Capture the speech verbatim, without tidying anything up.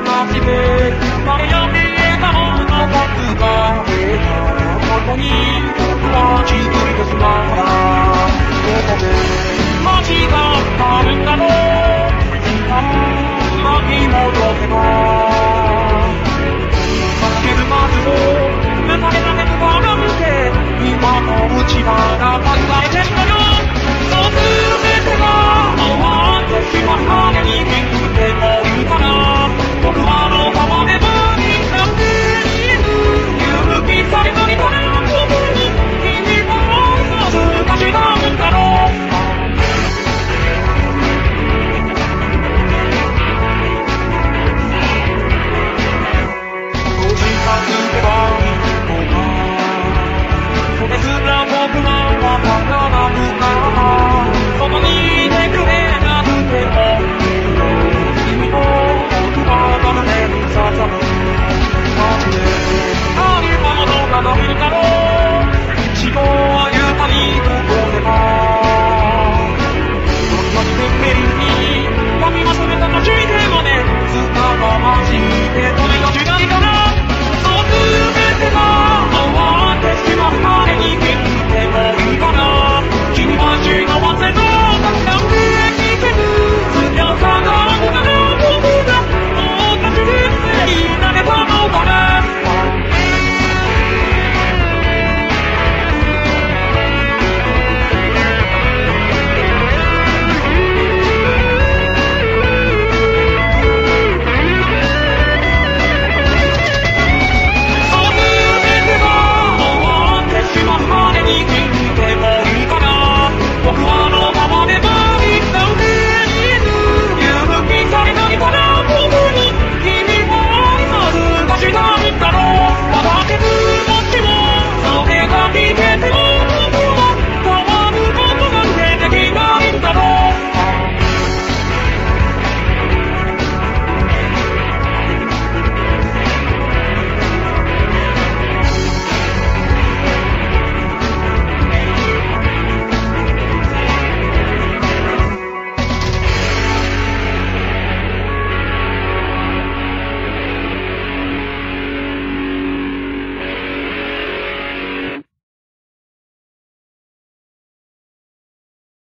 話で悩み笑顔の僕が出たここに待ちきりですまだここで間違ったんだろう巻き戻せば負けるまずを迎えられる場なんて今のうちから考えてんだよそうするべてが終わってしまったね人間